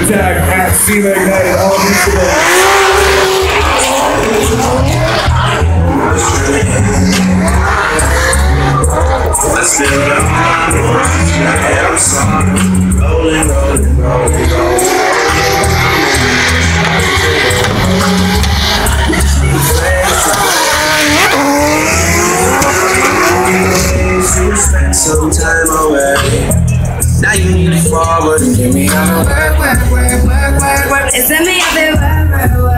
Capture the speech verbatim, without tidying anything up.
tag at SEMA IGNITED on Instagram. Let's do it. I'm sorry. Rolling, rolling, rolling, rolling. Spend some time away. Now you need to forward and give me all the work, work, work, work, work, work. It's me, I've been work, work, work.